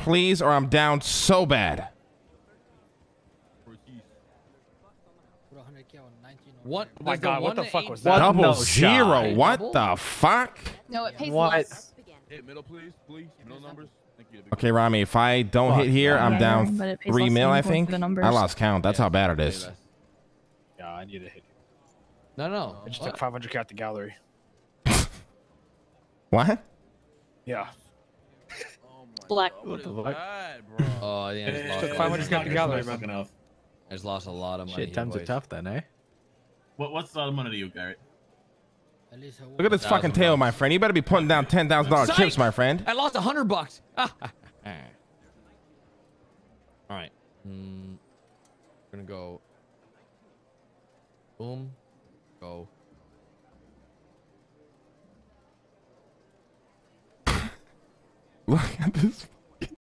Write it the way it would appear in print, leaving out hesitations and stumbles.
please, or I'm down so bad. What? Oh my god, what the fuck was that? Double No zero. shot. What the fuck? No, it pays What? less. Hit middle, please. Middle numbers. Thank you. Okay, Ramee, if I don't hit here, I'm down 3 mil, I think. I lost count. That's how bad it is. Yeah, I need to hit. No. I just took 500k out the gallery. What? Yeah. Black. What the fuck? Oh, yeah. I Took 500k out the gallery, man. I just lost a lot of money. Shit, times are tough then, eh? What's the money to you, Garrett? Look at this fucking tail, my friend. You better be putting down $10,000 chips, my friend. I lost $100. All right. We're gonna go. Boom. Go. Look at this